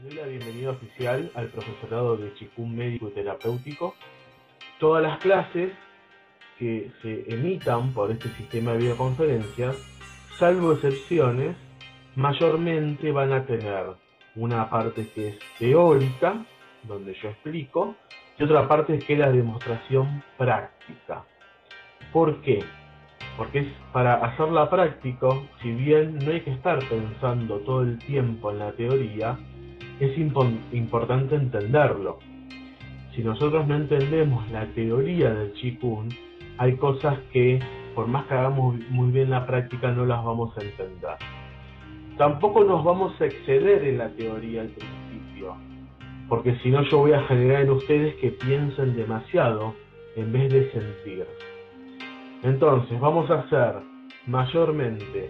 doy la bienvenida oficial al profesorado de Qigong médico y terapéutico. Todas las clases que se emitan por este sistema de videoconferencias, salvo excepciones, mayormente van a tener una parte que es teórica, donde yo explico, y otra parte que es la demostración práctica. ¿Por qué? Porque es para hacerla práctica, si bien no hay que estar pensando todo el tiempo en la teoría, es importante entenderlo. Si nosotros no entendemos la teoría del Qigong, hay cosas que, por más que hagamos muy bien la práctica, no las vamos a entender. Tampoco nos vamos a exceder en la teoría al principio, porque si no yo voy a generar en ustedes que piensen demasiado en vez de sentir. Entonces vamos a hacer mayormente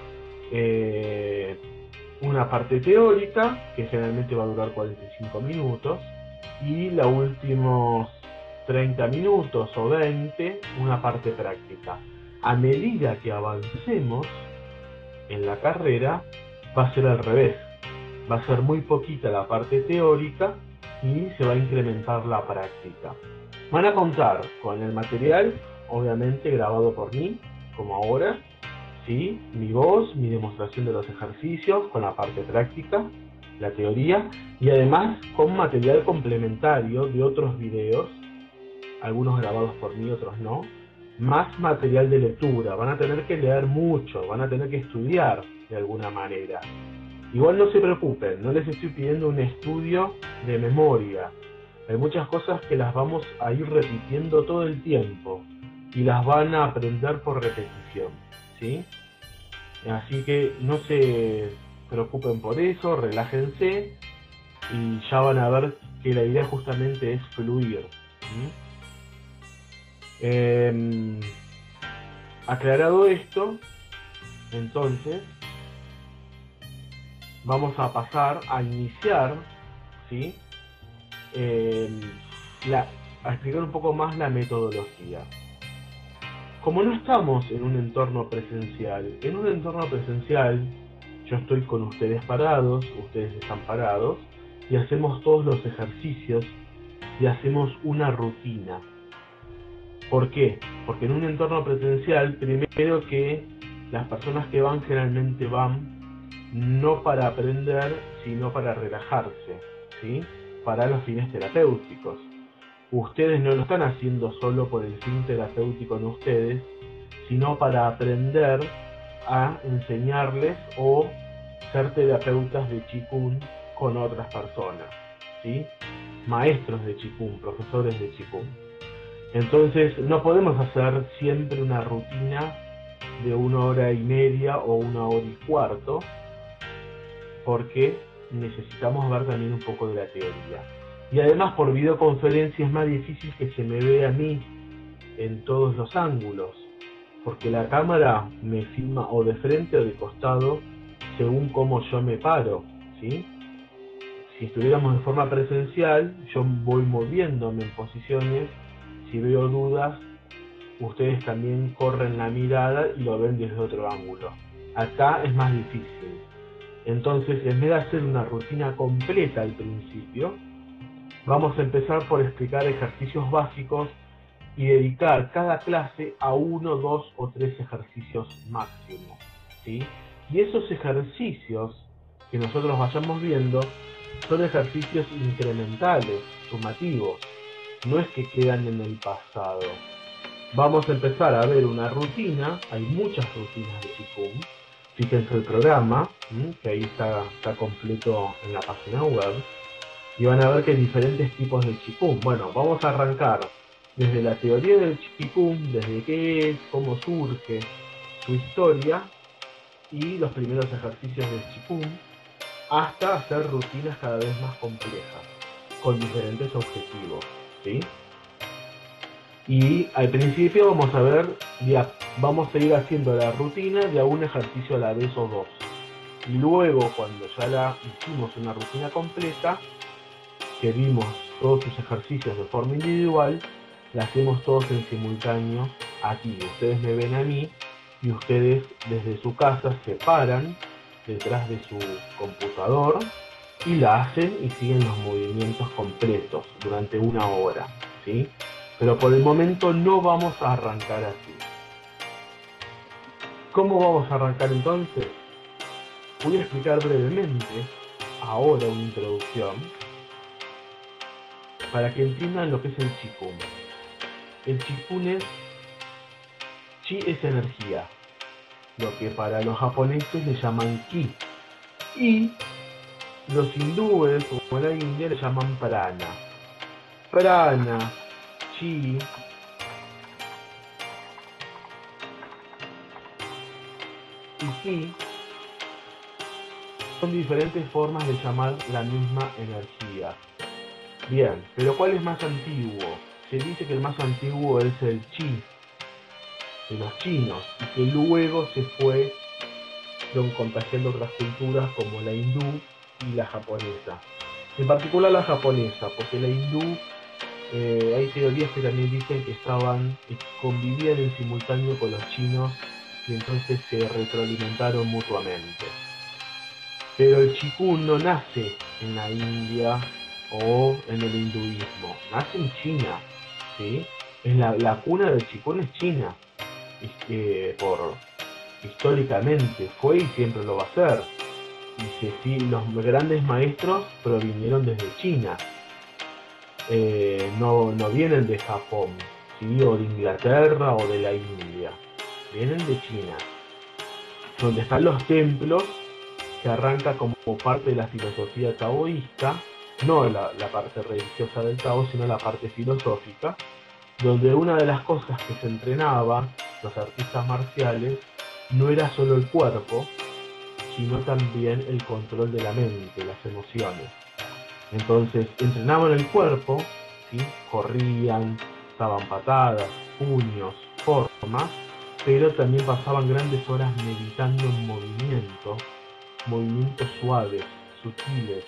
una parte teórica, que generalmente va a durar 45 minutos, y los últimos 30 minutos o 20, una parte práctica. A medida que avancemos en la carrera, va a ser al revés. Va a ser muy poquita la parte teórica y se va a incrementar la práctica. Van a contar con el material, obviamente grabado por mí, como ahora, ¿sí? Mi voz, mi demostración de los ejercicios, con la parte práctica, la teoría, y además con material complementario de otros videos, algunos grabados por mí, otros no, más material de lectura. Van a tener que leer mucho, van a tener que estudiar de alguna manera. Igual no se preocupen, no les estoy pidiendo un estudio de memoria. Hay muchas cosas que las vamos a ir repitiendo todo el tiempo y las van a aprender por repetición, ¿sí? Así que no se preocupen por eso, relájense y ya van a ver que la idea justamente es fluir. Aclarado esto, entonces vamos a pasar a iniciar, ¿sí? A explicar un poco más la metodología. Como no estamos en un entorno presencial, yo estoy con ustedes parados, ustedes están parados, y hacemos todos los ejercicios y hacemos una rutina. ¿Por qué? Porque en un entorno presencial, primero que las personas que van generalmente van no para aprender, sino para relajarse, ¿sí? Para los fines terapéuticos. Ustedes no lo están haciendo solo por el fin terapéutico en ustedes, sino para aprender a enseñarles o ser terapeutas de Qigong con otras personas, ¿sí? Maestros de Qigong, profesores de Qigong. Entonces no podemos hacer siempre una rutina de 1 hora y media o 1 hora y cuarto, porque necesitamos ver también un poco de la teoría. Y además por videoconferencia es más difícil que se me vea a mí en todos los ángulos, porque la cámara me filma o de frente o de costado según cómo yo me paro, ¿sí? Si estuviéramos en forma presencial, yo voy moviéndome en posiciones, si veo dudas, ustedes también corren la mirada y lo ven desde otro ángulo. Acá es más difícil. Entonces, en vez de hacer una rutina completa al principio, vamos a empezar por explicar ejercicios básicos y dedicar cada clase a 1, 2 o 3 ejercicios máximo, ¿sí? Y esos ejercicios que nosotros vayamos viendo son ejercicios incrementales, sumativos, no es que quedan en el pasado. Vamos a empezar a ver una rutina, hay muchas rutinas de Qigong. Fíjense el programa, que ahí está completo en la página web, y van a ver que hay diferentes tipos de Qigong. Bueno, vamos a arrancar desde la teoría del Qigong, desde qué es, cómo surge, su historia y los primeros ejercicios del Qigong, hasta hacer rutinas cada vez más complejas, con diferentes objetivos, ¿sí? Y al principio vamos a ver, vamos a ir haciendo la rutina de un ejercicio a la vez o 2. Y luego, cuando ya la hicimos una rutina completa, que vimos todos sus ejercicios de forma individual, la hacemos todos en simultáneo aquí. Ustedes me ven a mí y ustedes desde su casa se paran detrás de su computador y la hacen y siguen los movimientos completos durante 1 hora, ¿sí? Pero por el momento no vamos a arrancar así. ¿Cómo vamos a arrancar entonces? Voy a explicar brevemente ahora una introducción para que entiendan lo que es el Qigong. El Qigong es Qi es energía, lo que para los japoneses le llaman Ki, y los hindúes o la India le llaman Prana. Prana, Qi y Ki son diferentes formas de llamar la misma energía. Bien, pero ¿cuál es más antiguo? Se dice que el más antiguo es el Qi de los chinos y que luego se fueron contagiando otras culturas como la hindú y la japonesa. En particular la japonesa, porque la hindú hay teorías que también dicen que convivían en simultáneo con los chinos y entonces se retroalimentaron mutuamente. Pero el Qigong no nace en la India o en el hinduismo, nace en China, ¿sí? La cuna del Qigong es China, históricamente fue y siempre lo va a ser. Y los grandes maestros provinieron desde China, no vienen de Japón, ¿sí? O de Inglaterra o de la India, vienen de China, donde están los templos, que arranca como parte de la filosofía taoísta, no la parte religiosa del Tao, sino la parte filosófica, donde una de las cosas que se entrenaban los artistas marciales no era solo el cuerpo, sino también el control de la mente, las emociones. Entonces entrenaban el cuerpo, ¿sí? Corrían, daban patadas, puños, formas, pero también pasaban grandes horas meditando en movimientos suaves, sutiles,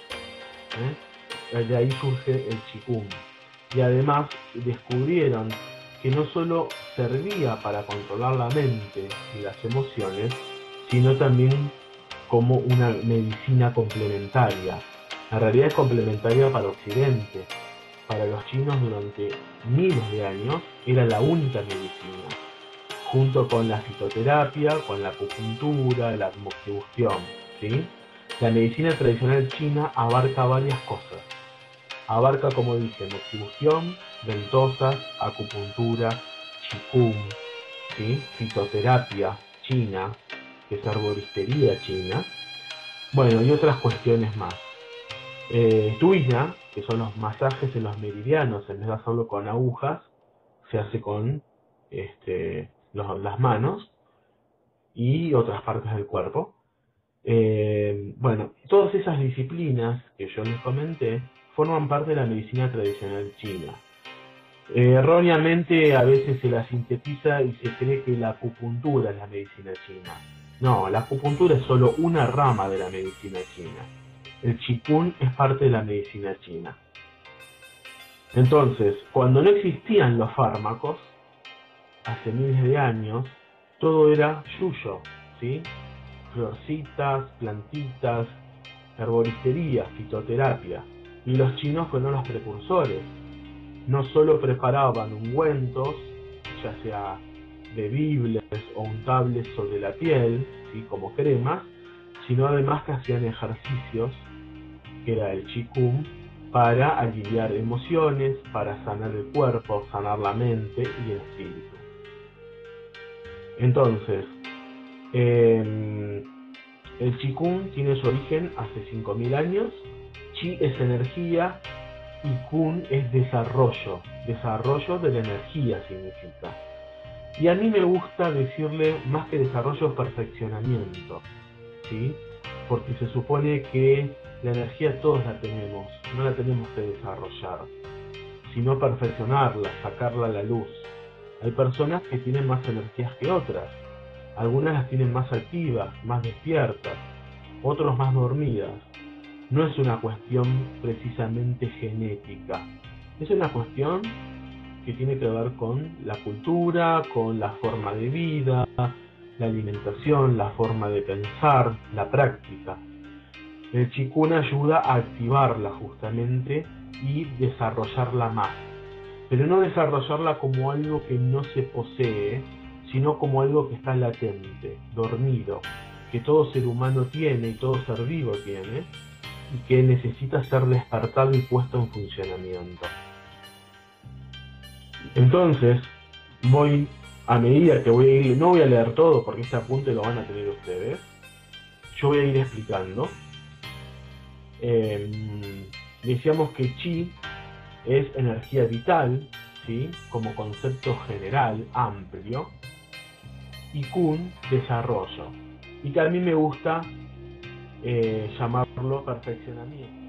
De ahí surge el Qigong. Y además descubrieron que no solo servía para controlar la mente y las emociones, sino también como una medicina complementaria. En realidad es complementaria para Occidente. Para los chinos durante miles de años era la única medicina, junto con la fitoterapia, con la acupuntura, la moxibustión, ¿sí? La medicina tradicional china abarca varias cosas. Abarca, como dije, moxibustión, ventosas, acupuntura, Qigong, ¿sí? Fitoterapia china, que es arboristería china, bueno, y otras cuestiones más. Tuina, que son los masajes en los meridianos, en vez de hacerlo con agujas, se hace con las manos y otras partes del cuerpo. Bueno, todas esas disciplinas que yo les comenté forman parte de la medicina tradicional china. Erróneamente a veces se la sintetiza y se cree que la acupuntura es la medicina china. No, la acupuntura es solo una rama de la medicina china. El Qigong es parte de la medicina china. Entonces, cuando no existían los fármacos, hace miles de años, todo era yuyo, ¿sí? Florcitas, plantitas, herboristería, fitoterapia. Y los chinos fueron los precursores. No solo preparaban ungüentos, ya sea bebibles o untables sobre la piel, ¿sí? Como cremas, sino además que hacían ejercicios, que era el Qigong, para aliviar emociones, para sanar el cuerpo, sanar la mente y el espíritu. Entonces, el Qigong tiene su origen hace 5000 años. Qi es energía y Kung es desarrollo de la energía significa. Y a mí me gusta decirle más que desarrollo, perfeccionamiento, ¿sí? Porque se supone que la energía todos la tenemos, no la tenemos que desarrollar, sino perfeccionarla, sacarla a la luz. Hay personas que tienen más energías que otras, algunas las tienen más activas, más despiertas, otros más dormidas. No es una cuestión precisamente genética, es una cuestión que tiene que ver con la cultura, con la forma de vida, la alimentación, la forma de pensar, la práctica. El Qigong ayuda a activarla justamente y desarrollarla más. Pero no desarrollarla como algo que no se posee, sino como algo que está latente, dormido, que todo ser humano tiene y todo ser vivo tiene, y que necesita ser despertado y puesto en funcionamiento. Entonces, a medida que voy a ir, no voy a leer todo porque este apunte lo van a tener ustedes, yo voy a ir explicando. Decíamos que Qi es energía vital, ¿sí? Como concepto general, amplio, y Kun, desarrollo, y que a mí me gusta llamarlo perfeccionamiento.